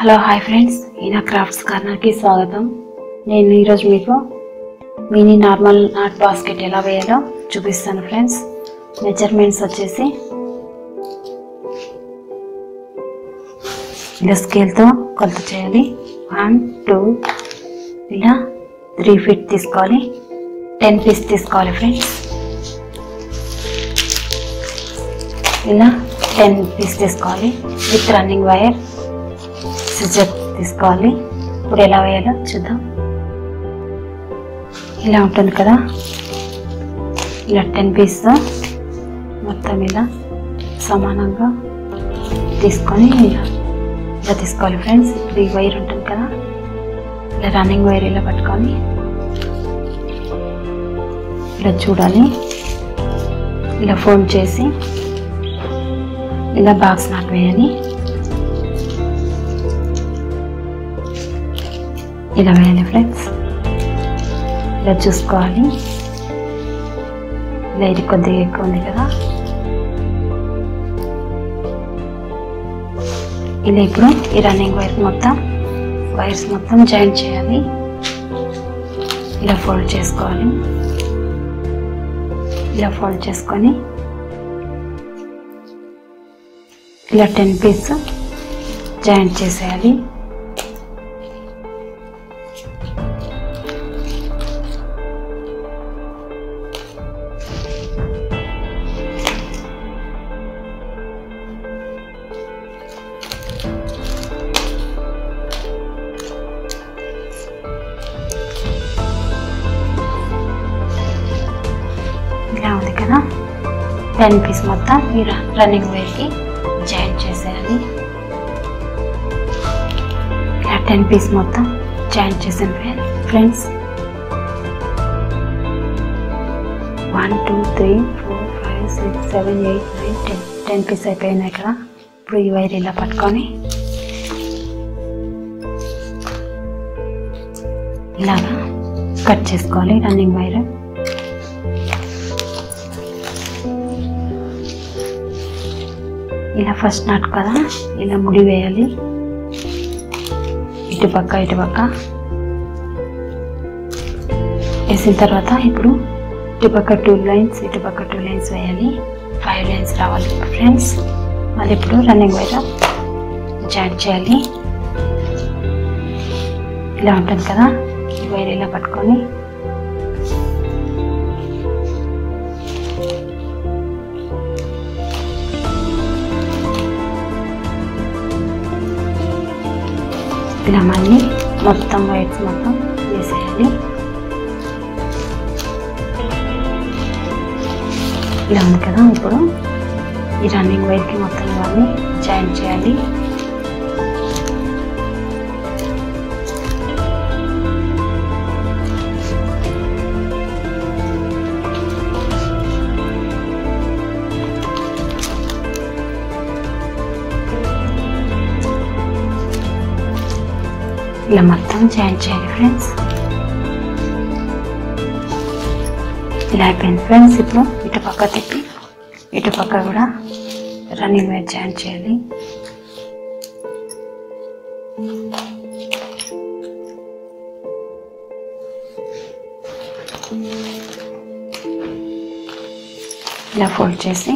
Hello hi friends, Eena crafts కార్నర్కి స్వాగతం. నేను ఈరోజు మీకు మినీ నార్మల్ నాట్ బాస్కెట్ ఎలా వేయాలో చూపిస్తాను ఫ్రెండ్స్. మెజర్మెంట్స్ వచ్చేసి ఇలా స్కేల్తో కొలత చేయాలి. 1, 2 ఇలా 3 ఫీట్ తీసుకోవాలి. 10 పీస్ తీసుకోవాలి ఫ్రెండ్స్. ఇలా 10 పీస్ తీసుకోవాలి విత్ రన్నింగ్ వైర్. సిజర్ తీసుకోవాలి. ఇప్పుడు ఎలా వేయాలో చూద్దాం. ఇలా ఉంటుంది కదా, ఇలా 10 పీస్ మొత్తం ఇలా సమానంగా తీసుకొని ఇలా తీసుకోవాలి ఫ్రెండ్స్. ఇప్పుడు ఈ వైర్ ఉంటుంది కదా, ఇలా రన్నింగ్ వైర్ ఇలా పట్టుకొని ఇలా చూడాలి. ఇలా ఫోల్డ్ చేసి ఇలా బాక్స్ నాట్ వేయాలి. ఇలా వేయాలి ఫ్రెండ్స్. ఇలా చూసుకోవాలి. ఇలా ఇది కొద్దిగా ఎక్కువ ఉంది కదా, ఇలా ఇప్పుడు ఈ రన్నింగ్ వైర్స్ మొత్తం జాయింట్ చేయాలి. ఇలా ఫోల్డ్ చేసుకోవాలి. ఇలా ఫోల్డ్ చేసుకొని ఇలా 10 పీస్ జాయింట్ చేసేయాలి. ఇలా ఉంది కదా, 10 పీస్ మొత్తం ఈ రన్నింగ్ వైర్కి జాయింట్ చేసేయాలి. ఇలా 10 పీస్ మొత్తం జాయింట్ చేసాను ఫ్రెండ్స్. 1, 2, 3, 4, 5, 6, 7, 8, 9, 10 పీస్ అయిపోయినాయి కదా. ఇప్పుడు ఈ వైర్ ఇలా పట్టుకొని ఇలాగా కట్ చేసుకోవాలి రన్నింగ్ వైర్. ఇలా ఫస్ట్ నాట్ కదా, ఇలా ముడి వేయాలి. ఇటుపక్క వేసిన తర్వాత ఇప్పుడు ఇటుపక్క 2 లైన్స్ ఇటుపక్క 2 లైన్స్ వేయాలి. 5 లైన్స్ రావాలి ఫ్రెండ్స్. మళ్ళీ ఇప్పుడు రన్నింగ్ వైర్ జాయింట్ చేయాలి. ఇలా ఉంటుంది కదా, ఈ వైర్ ఇలా పట్టుకొని ఇలా మళ్ళీ మొత్తం వైర్స్ మొత్తం వేసేయాలి. ఇలా ఉంది కదా, ఇప్పుడు ఈ రన్నింగ్ వైర్కి మొత్తం ఇవన్నీ జాయింట్ చేయాలి. ఇలా మొత్తం జాయింట్ చేయాలి ఫ్రెండ్స్. ఇలా అయిపోయింది ఫ్రెండ్స్. ఇప్పుడు ఇటుపక్క తిప్పి ఇటుపక్క కూడా రన్నింగ్ వైర్ జాయింట్ చేయాలి. ఇలా ఫోల్డ్ చేసి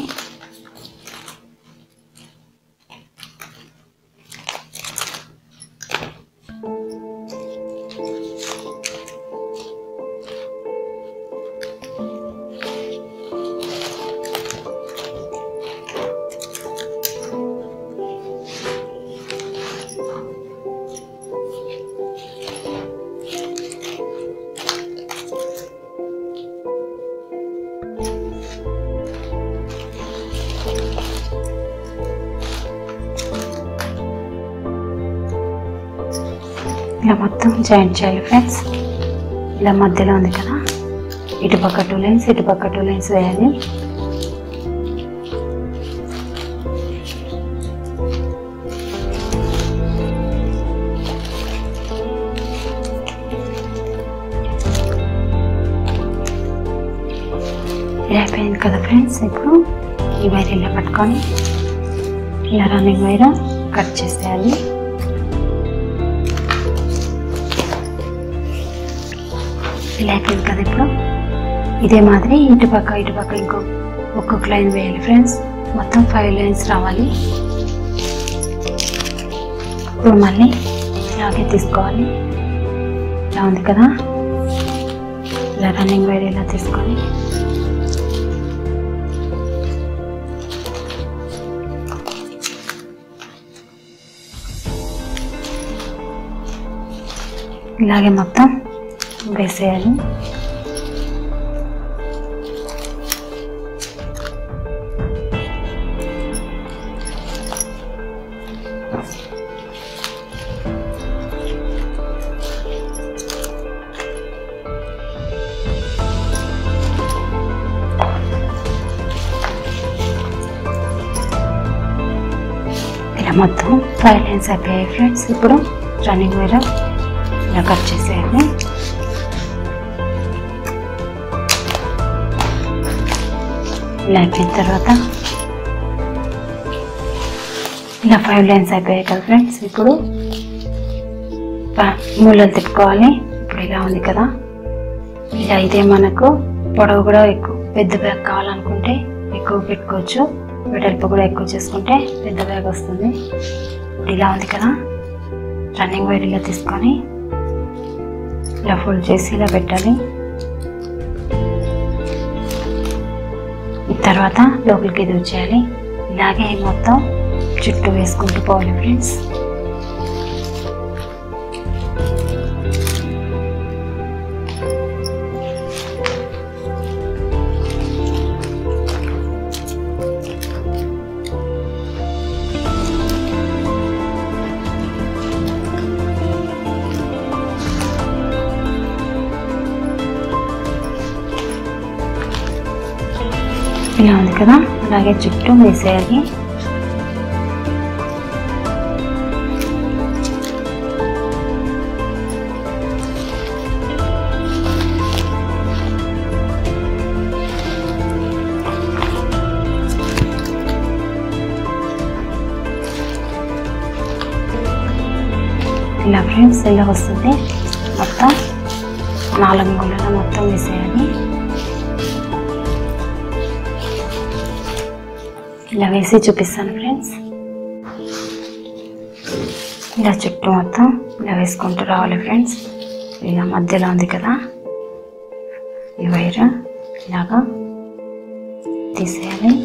ఇలా మొత్తం జాయింట్ చేయాలి ఫ్రెండ్స్. ఇలా మధ్యలో ఉంది కదా, ఇటుపక్క 2 లైన్స్ ఇటుపక్క 2 లైన్స్ వేయాలి. ఇలా అయిపోయింది కదా ఫ్రెండ్స్. ఇప్పుడు ఈ వైర్ ఇలా పట్టుకొని ఇలా రన్నింగ్ వైర్ కట్ చేసేయాలి. ఇలా అయిపోయింది కదా. ఇప్పుడు ఇదే మాదిరి ఇటుపక్క ఒక్కొక్క లైన్ వేయాలి ఫ్రెండ్స్. మొత్తం 5 లైన్స్ రావాలి. ఇప్పుడు మళ్ళీ ఇలాగే తీసుకోవాలి. ఇలా ఉంది కదా, ఇలా రన్నింగ్ వైర్ ఇలా తీసుకొని ఇలాగే మొత్తం వేసేయాలి. ఇలా మొత్తం 5 లైన్స్ అయిపోయాయి ఫ్రెండ్స్. ఇప్పుడు రన్నింగ్ వైర్ ఇలా కట్ చేసేయాలి. ఇలా అయిపోయిన తర్వాత ఇలా 5 లైన్స్ అయిపోయాయి కదా ఫ్రెండ్స్. ఇప్పుడు మూలలు తిప్పుకోవాలి. ఇప్పుడు ఇలా ఉంది కదా, ఇలా ఇదే మనకు పొడవు కూడా ఎక్కువ పెద్ద బ్యాగ్ కావాలనుకుంటే ఎక్కువ పెట్టుకోవచ్చు, వెడల్పు కూడా ఎక్కువ చేసుకుంటే పెద్ద బ్యాగ్ వస్తుంది. ఇలా ఉంది కదా, రన్నింగ్ వైర్ ఇలా తీసుకొని ఇలా ఫోల్డ్ చేసి ఇలా పెట్టాలి. తర్వాత లోపలికి దూర్చేయాలి. ఇలాగే మొత్తం చుట్టూ వేసుకుంటూ పోవాలి ఫ్రెండ్స్. ఇలా ఉంది కదా, అలాగే చుట్టూ వేసేయాలి. ఇలా ఫ్రెండ్స్ ఇలా వస్తుంది. మొత్తం 4 మూలలో మొత్తం వేసేయాలి. ఇలా వేసి చూపిస్తాను ఫ్రెండ్స్. ఇలా చుట్టూ మొత్తం ఇలా వేసుకుంటూ రావాలి ఫ్రెండ్స్. ఇలా మధ్యలో ఉంది కదా ఈ వైర్, ఇలాగా తీసేయాలి.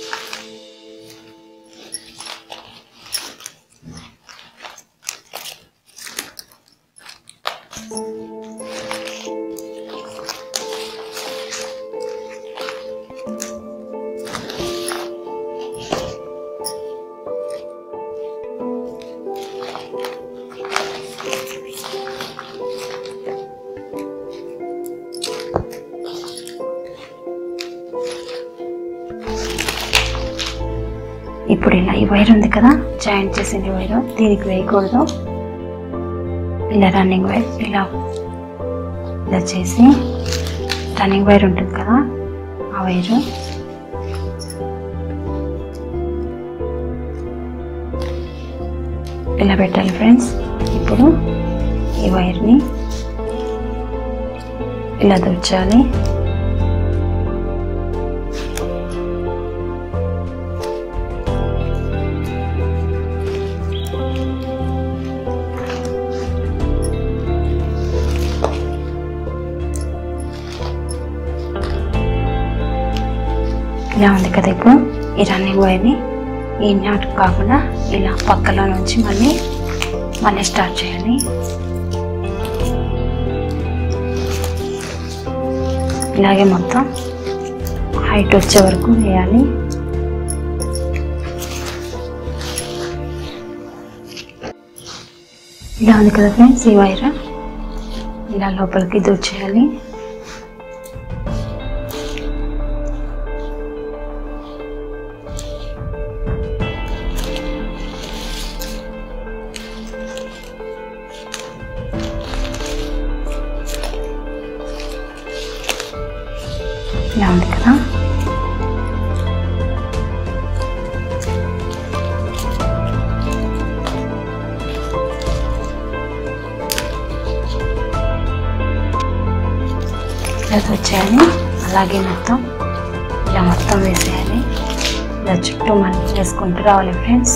ఇప్పుడు ఇలా ఈ వైర్ ఉంది కదా, జాయింట్ చేసిన వైర్, దీనికి వేయకూడదు. ఇలా రన్నింగ్ వైర్ ఇలా చేసి రన్నింగ్ వైర్ ఉంటుంది కదా ఆ వైరు ఇలా పెట్టాలి ఫ్రెండ్స్. ఇప్పుడు ఈ వైర్ని ఇలా దూర్చాలి. ఇలా ఉంది కదా. ఇప్పుడు ఈ రన్నింగ్ వైర్ని ఈ నాట్ కాకుండా ఇలా పక్కలో నుంచి మళ్ళీ స్టార్ట్ చేయాలి. ఇలాగే మొత్తం హైట్ వచ్చే వరకు వేయాలి. ఇలా ఉంది కదా ఫ్రెండ్స్, ఈ వైర్ ఇలా లోపలికి దూర్చేయాలి. ఇలా ఉంది కదా. నీట్గా వచ్చేయాలి. అలాగే మొత్తం ఇలా మొత్తం వేసేయాలి. ఇలా చుట్టూ మనం వేసుకుంటూ రావాలి ఫ్రెండ్స్.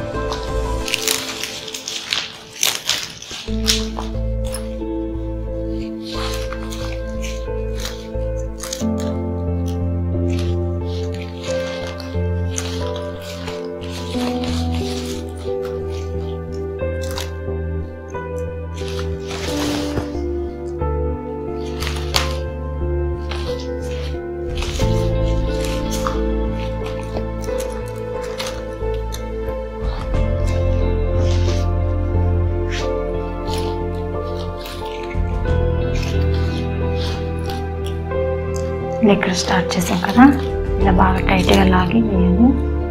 ఇక్కడ స్టార్ట్ చేసాం కదా, ఇలా బాగా టైట్గా లాగి వేయాలి.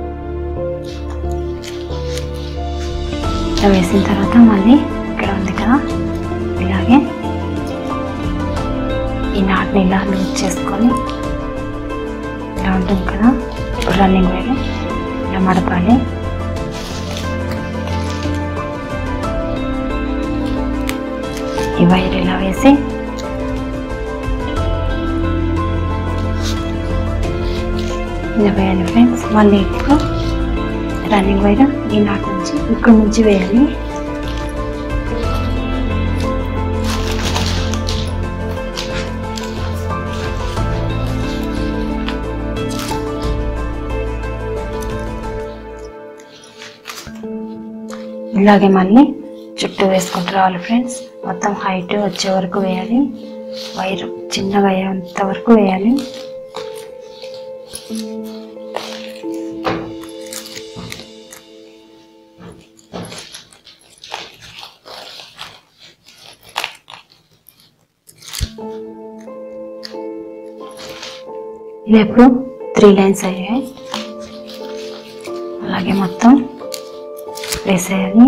ఇలా వేసిన తర్వాత మళ్ళీ ఇక్కడ ఉంది కదా, ఇలాగే ఈ నాట్ని ఇలా లూజ్ చేసుకొని ఇలా ఉంటుంది కదా. ఇప్పుడు రన్నింగ్ వైర్ ఇలా మడపాలి. ఈ వైర్ ఇలా వేసి ఇలా వేయాలి ఫ్రెండ్స్. మళ్ళీ ఇప్పుడు రన్నింగ్ వైర్ ఈ నాట్ నుంచి ఇక్కడ నుంచి వేయాలి. ఇలాగే మళ్ళీ చుట్టూ వేసుకుంటూ రావాలి ఫ్రెండ్స్. మొత్తం హైట్ వచ్చే వరకు వేయాలి. వైర్ చిన్నగా అయ్యేంత వరకు వేయాలి. ఇలా ఇప్పుడు 3 లైన్స్ అయ్యాయి. అలాగే మొత్తం వేసేయాలి.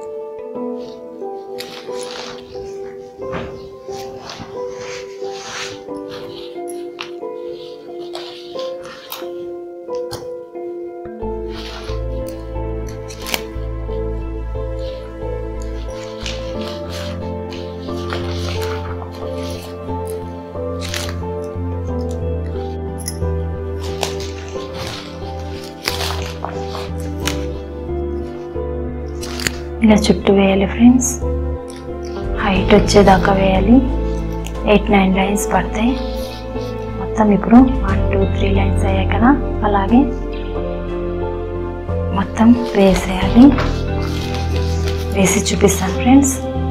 ఇలా చుట్టూ వేయాలి ఫ్రెండ్స్. హైట్ వచ్చేదాకా వేయాలి. 8-9 లైన్స్ పడతాయి. మొత్తం ఇప్పుడు 1-2-3 లైన్స్ అయ్యాయి కదా, అలాగే మొత్తం వేసేయాలి. వేసి చూపిస్తాను ఫ్రెండ్స్.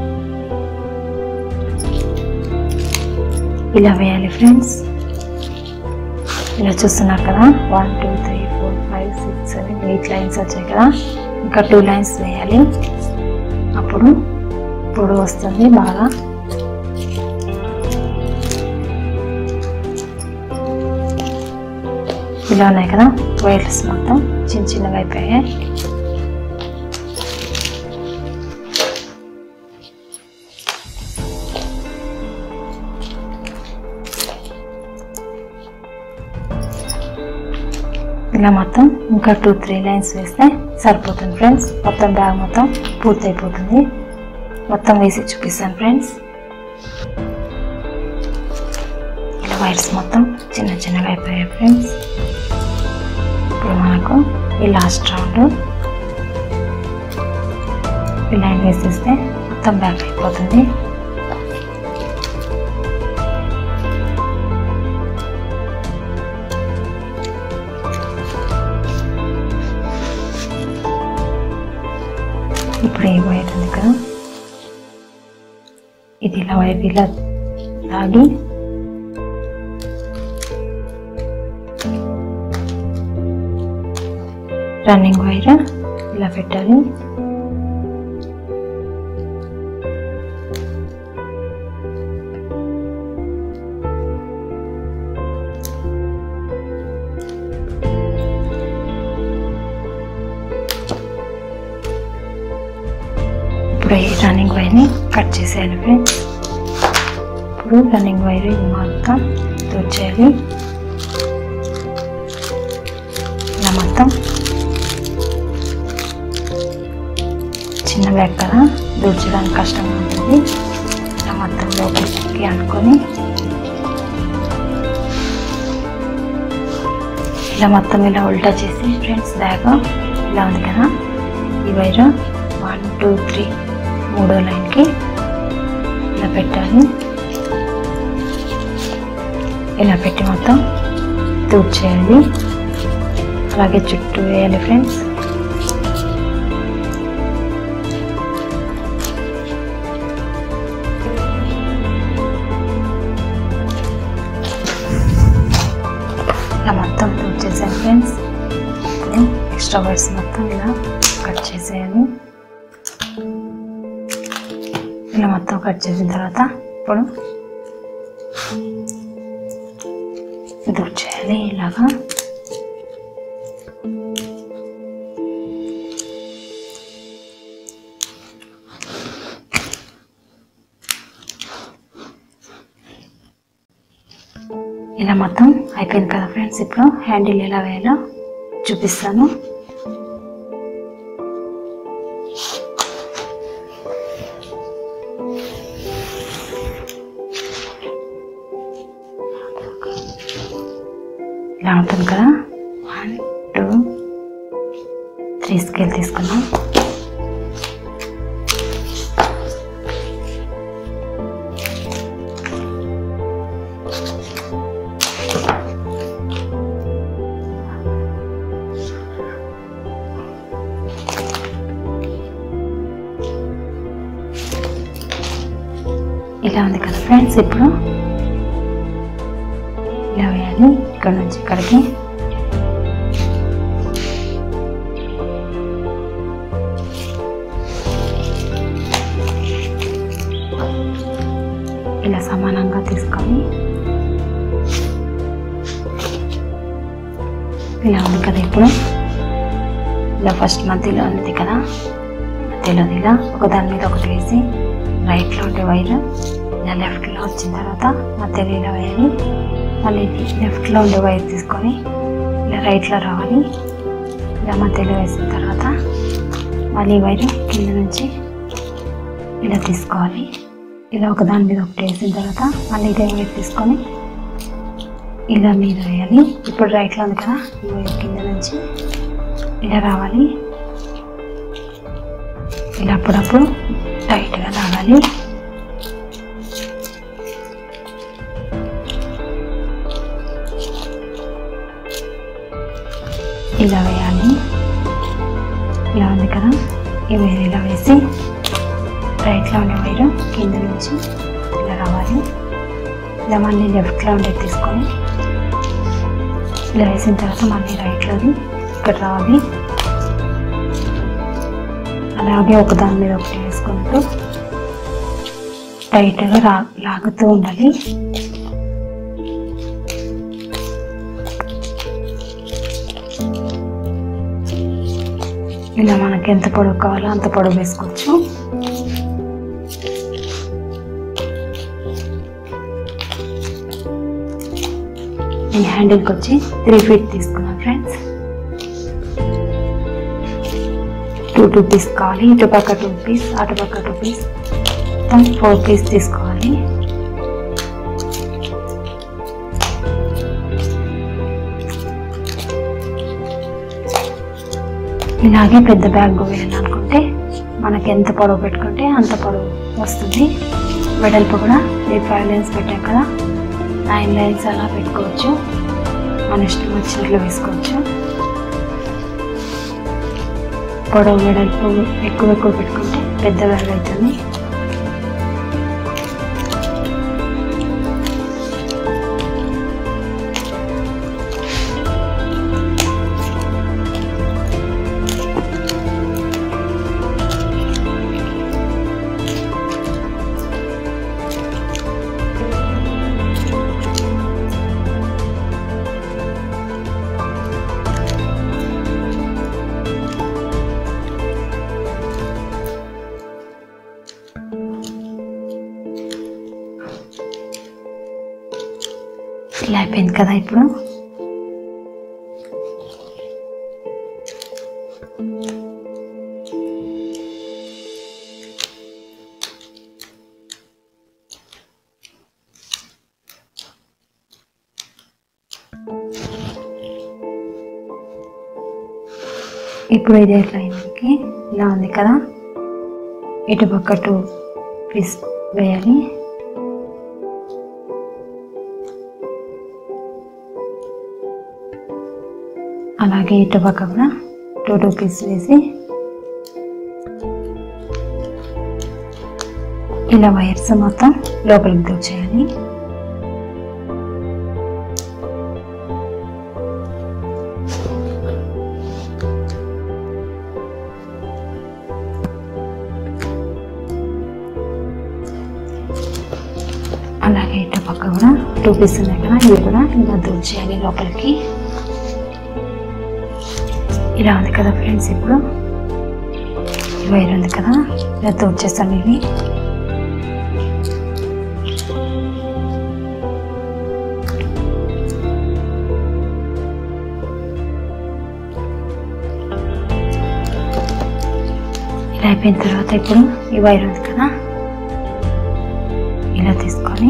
ఇలా వేయాలి ఫ్రెండ్స్. ఇలా చూస్తున్నారు కదా, 1 2 3 4 5 6 7 8 లైన్స్ వచ్చాయి కదా. ఇంకా 2 లైన్స్ వేయాలి. అప్పుడు పొడవు వస్తుంది బాగా. ఇలా ఉన్నాయి కదా వైర్స్, మొత్తం చిన్న చిన్నగా అయిపోయాయి. ఇలా మొత్తం ఇంకా 2-3 లైన్స్ వేస్తే సరిపోతుంది ఫ్రెండ్స్. మొత్తం బ్యాగ్ మొత్తం పూర్తయిపోతుంది. మొత్తం వేసి చూపిస్తాను ఫ్రెండ్స్. ఇలా వైర్స్ మొత్తం చిన్న చిన్నగా అయిపోయాయి ఫ్రెండ్స్. ఇప్పుడు మనకు ఈ లాస్ట్ రౌండ్ ఈ లైన్ వేసేస్తే మొత్తం బ్యాగ్ అయిపోతుంది. ఇప్పుడు ఈ వైర్ ఉంది కదా, ఇది ఇలా వైర్ ఇలా లాగి రన్నింగ్ వైర్ ఇలా పెట్టాలి. ఇప్పుడు ఈ రన్నింగ్ వైర్ని కట్ చేసేయాలి ఫ్రెండ్స్. ఇప్పుడు రన్నింగ్ వైర్ మొత్తం దూర్చేయాలి. ఇలా మొత్తం చిన్న బ్యాగ్ కదా, దూర్చడానికి కష్టంగా ఉంటుంది. ఇలా మొత్తం లోపలికి అనుకొని ఇలా మొత్తం ఇలా ఉల్టా చేసి ఫ్రెండ్స్ బ్యాగ్ ఇలా ఉంది కదా, ఈ వైర్ 1 2 3 మూడో లైన్కి ఇలా పెట్టాలి. ఇలా పెట్టి మొత్తం తూర్చేయాలి. అలాగే చుట్టూ వేయాలి ఫ్రెండ్స్. ఇలా మొత్తం తూర్చేసాను ఫ్రెండ్స్. ఎక్స్ట్రా వైర్స్ మొత్తం ఇలా కట్ చేసేయాలి. ఇలా మొత్తం కట్ చేసిన తర్వాత ఇప్పుడు తూర్చేయాలి ఇలాగా. ఇలా మొత్తం అయిపోయింది కదా ఫ్రెండ్స్. ఇప్పుడు హ్యాండిల్ ఎలా వేయాలో చూపిస్తాను. ఇలా ఉంటుంది కదా. 1 2 3 స్కేల్ తీసుకున్నాం. ఇలా ఉంది కదా ఫ్రెండ్స్. ఇప్పుడు ఇలా వేయాలి ఇక్కడ నుంచి ఇక్కడికి. ఇలా సమానంగా తీసుకొని ఇలా ఉంది కదా. ఇప్పుడు ఇలా ఫస్ట్ మధ్యలో ఉంది కదా, మధ్యలో ఇలా ఒకదాని మీద ఒకటి వేసి రైట్లో ఉండే వైర్ ఇలా లెఫ్ట్లో వచ్చిన తర్వాత మధ్యలో ఇలా వేయాలి. మళ్ళీ లెఫ్ట్లో ఉండే వైర్ తీసుకొని ఇలా రైట్లో రావాలి. ఇలా మధ్యలో వేసిన తర్వాత మళ్ళీ వైర్ కింద నుంచి ఇలా తీసుకోవాలి. ఇలా ఒకదాని మీద ఒకటి వేసిన తర్వాత మళ్ళీ ఇదే వైర్ తీసుకొని ఇలా మీద వేయాలి. ఇప్పుడు రైట్లో ఉంది కదా, ఈ వైర్ కింద నుంచి ఇలా రావాలి. ఇలా అప్పుడప్పుడు టైట్గా లాగాలి. ఇలా వేయాలి. ఇలా ఉంది కదా, ఈ వైర్ ఇలా వేసి రైట్లో ఉండే వైర్ కింద నుంచి ఇలా రావాలి. ఇలా మళ్ళీ లెఫ్ట్లో ఉండేది తీసుకొని ఇలా వేసిన తర్వాత మళ్ళీ రైట్లోది ఇక్కడ రావాలి. అలాగే ఒకదాని మీద ఒకటి వేసుకుంటూ టైట్గా లాగుతూ ఉండాలి. ఇలా మనకి ఎంత పొడవు కావాలో అంత పొడవు వేసుకోవచ్చు. నేను హ్యాండిల్కి వచ్చి 3 ఫీట్ తీసుకున్నాను ఫ్రెండ్స్. 2 పీస్ కావాలి. ఇటుపక్క 2 పీస్, అటుపక్క 2 పీస్, మొత్తం 4 పీస్ తీసుకోవాలి. ఇలాగే పెద్ద బ్యాగ్ వేయాలనుకుంటే మనకి ఎంత పొడవు పెట్టుకుంటే అంత పొడవు వస్తుంది. వెడల్పు కూడా 5 లైన్స్ పెట్టాం కదా, 9 లైన్స్ అలా పెట్టుకోవచ్చు. మన ఇష్టం వచ్చినట్లు వేసుకోవచ్చు. పొడవు వెడల్పు ఎక్కువ పెట్టుకుంటే పెద్ద బ్యాగ్ అవుతుంది. ఇలా అయిపోయింది కదా. ఇప్పుడు ఇప్పుడు ఇదే లైన్కి ఇలా ఉంది కదా, ఇటు పక్క 2 పీస్ వేయాలి. అలాగే ఇటు పక్క కూడా 2 పీస్ వేసి ఇలా వైర్స్ మొత్తం లోపలికి దూర్చేయాలి. అలాగే ఇటు పక్క కూడా 2 పీస్ ఉన్నాయి కదా, ఇవి కూడా ఇలా దూర్చేయాలి లోపలికి. ఇలా ఉంది కదా ఫ్రెండ్స్. ఇప్పుడు ఈ వైర్ ఉంది కదా, ఇలా దూర్చేస్తాం. ఇవి ఇలా అయిపోయిన తర్వాత ఇప్పుడు ఈ వైర్ ఉంది కదా, ఇలా తీసుకొని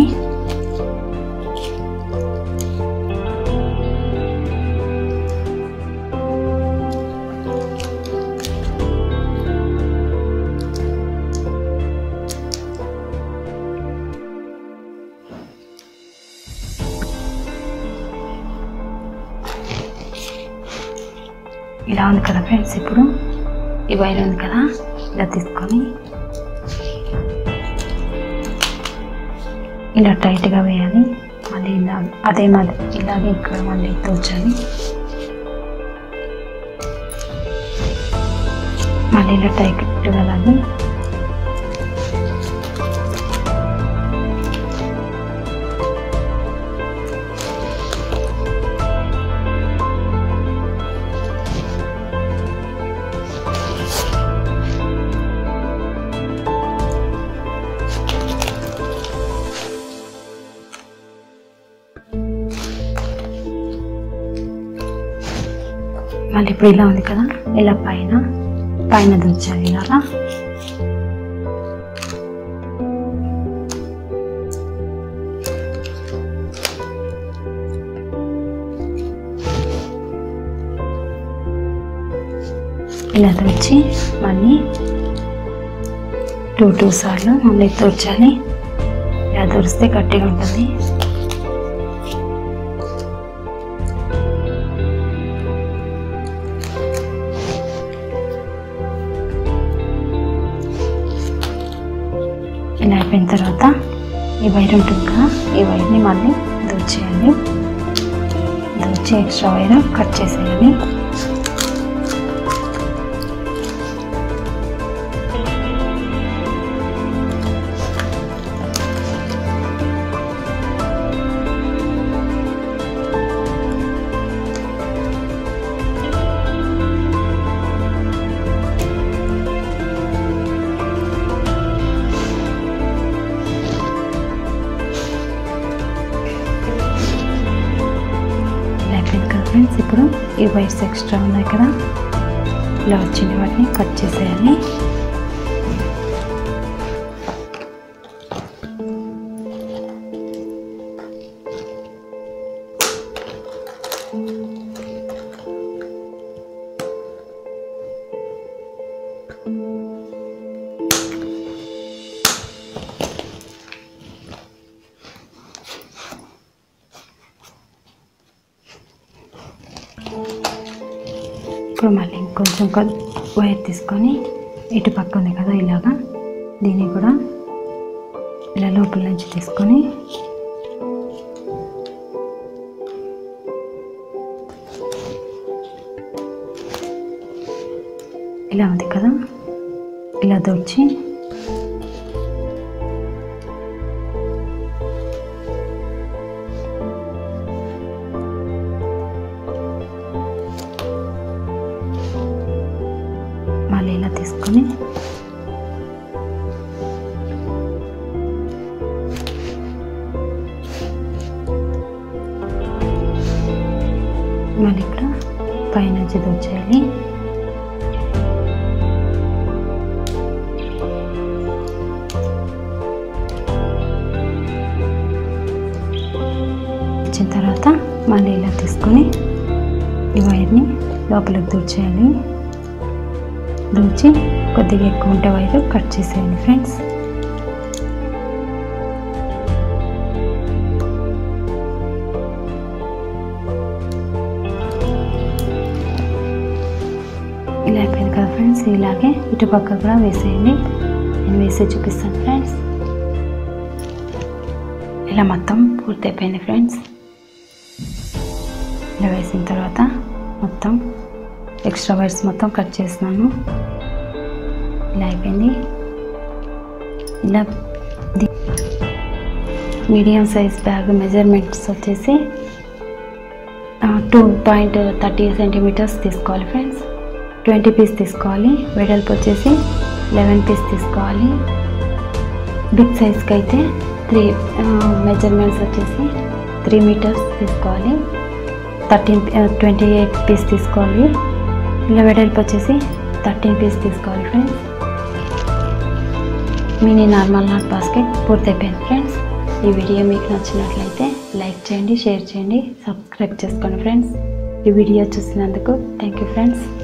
ఇలా ఉంది కదా ఫ్రెండ్స్. ఇప్పుడు ఈ వైర్ ఉంది కదా, ఇలా తీసుకొని ఇలా టైట్గా వేయాలి. మళ్ళీ ఇలా అదే ఇలాగే ఇక్కడ మళ్ళీ తోచాలి. మళ్ళీ ఇలా టైట్గా లాగి మళ్ళీ ఇప్పుడు ఇలా ఉంది కదా, ఇలా పైన దూర్చాలి. ఇలా ఇలా దూర్చి మళ్ళీ 2 సార్లు మళ్ళీ దూర్చాలి. ఇలా దూరిస్తే గట్టిగా ఉంటుంది. ఇలా అయిపోయిన తర్వాత ఈ వైర్ ఉంటుంది కదా, ఈ వైర్ని మళ్ళీ దూర్చేయాలి. దూర్చి ఎక్స్ట్రా వైర్ కట్ చేసేయాలి. ఫ్రెండ్స్ ఇప్పుడు ఈ వైర్స్ ఎక్స్ట్రా ఉన్నాయి కదా, ఇలా వచ్చిన వాటిని కట్ చేసేయాలి. ఇప్పుడు మళ్ళీ ఇంకొంచెం వైర్ తీసుకొని ఇటు పక్క ఉంది కదా, ఇలాగా దీన్ని కూడా ఇలా లోపల నుంచి తీసుకొని ఇలా ఉంది కదా, ఇలా దూర్చి మళ్ళీ ఇలా తీసుకొని మళ్ళీ ఇక్కడ పైన దూర్చేయాలి. వచ్చిన తర్వాత మళ్ళీ ఇలా తీసుకొని ఈ వైర్ని లోపలికి దూర్చేయాలి. దూచి కొద్దిగా ఎక్కువ ఉంటే వైరు కట్ చేసేయండి ఫ్రెండ్స్. ఇలా అయిపోయింది కదా ఫ్రెండ్స్. ఇలాగే ఇటుపక్క కూడా వేసేయండి. నేను వేసి చూపిస్తాను ఫ్రెండ్స్. ఇలా మొత్తం పూర్తి అయిపోయింది ఫ్రెండ్స్. ఇలా వేసిన తర్వాత మొత్తం ఎక్స్ట్రా వైర్స్ మొత్తం కట్ చేస్తున్నాను. ఇలా అయిపోయింది. ఇలా మీడియం సైజ్ బ్యాగ్ మెజర్మెంట్స్ వచ్చేసి 2.30 సెంటీమీటర్స్ తీసుకోవాలి ఫ్రెండ్స్. 20 పీస్ తీసుకోవాలి. వెడల్పు వచ్చేసి 11 పీస్ తీసుకోవాలి. బిగ్ సైజ్కి అయితే మెజర్మెంట్స్ వచ్చేసి 3 మీటర్స్ తీసుకోవాలి. 28 పీస్ తీసుకోవాలి. ఇలా వెడల్పు వచ్చేసి 13 పీస్ తీసుకోవాలి friends. Mini normal knot basket పూర్తి అయిపోయింది ఫ్రెండ్స్. ఈ వీడియో మీకు నచ్చినట్లయితే లైక్ చేయండి, షేర్ చేయండి, సబ్స్క్రైబ్ చేసుకోండి ఫ్రెండ్స్. ఈ వీడియో చూసినందుకు థ్యాంక్ యూ ఫ్రెండ్స్.